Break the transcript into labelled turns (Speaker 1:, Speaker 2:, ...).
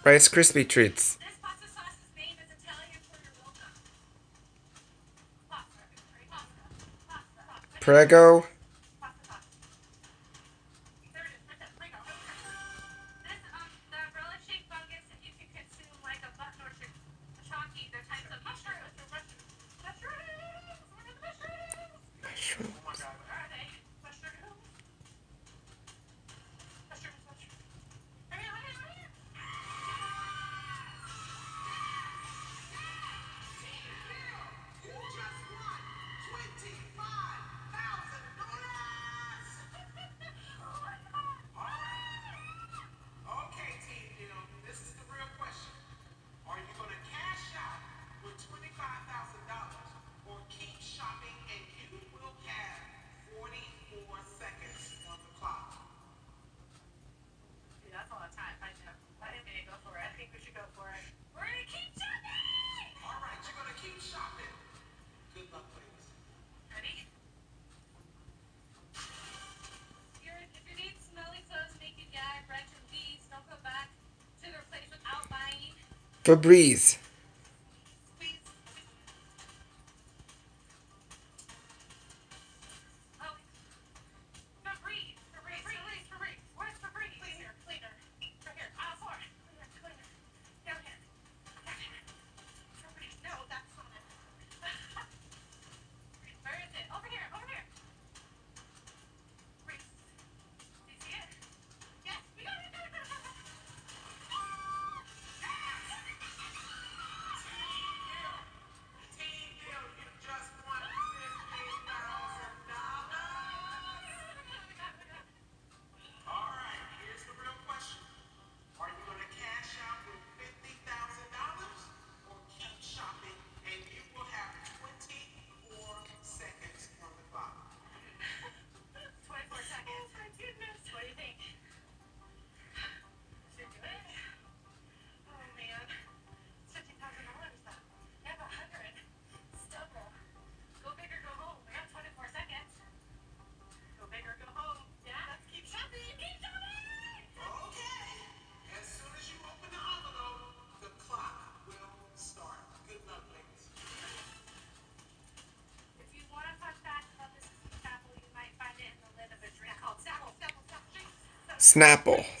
Speaker 1: Rice Krispie treats.
Speaker 2: This pasta sauce's name is Italian for your welcome. Pasta.
Speaker 1: Prego.
Speaker 2: Pasta. There it is. Right there. Prego. This, the relish-shaped fungus, if you can consume like a button or chalky, they're types of mushrooms. Mushrooms! Where are the mushrooms?
Speaker 1: Mushroom.
Speaker 2: Oh my god, where are they? Mushrooms. Mushrooms. Hurry up, hurry up, hurry up. You just won $25,000! Okay, Team Bill, this is the real question. Are you going to cash out with $25,000 or keep shopping and you will have 44 seconds on the clock? Dude, that's a lot of time. I know. I didn't mean to go for it. I think we should go for it. We're going to keep shopping! All right, you're going to keep shopping. Good luck, ladies. Ready? If you need smelly clothes, make you gag, wrench, and beads, don't go back to their place without buying.
Speaker 1: Febreze.
Speaker 2: Squeeze. Oh, Febreze. Febreze. Where's Febreze? Cleaner. Right here. Aisle 4. Cleaner. Down here. Febreze. No, that's not it. Where is it? Over here. Febreze. Do you see it? Yes, we got it. Team Bill, you just won $50,000. All right, here's the real question. Are you going to cash out with $50,000 or keep shopping and you will have 24 seconds on the clock? 24 seconds. Oh my goodness. What do you think? Should do it? Oh man. It's $50,000 though. You have 100. Stumble. Go big or go home. We got 24 seconds. Go big or go home. Yeah, let's keep shopping. Keep shopping! Okay. As soon as you open the envelope, the clock will start. Good luck, ladies. If you want a fun fact about this Snapple, you might find it in the lid of a drink called Snapple.
Speaker 1: Snapple.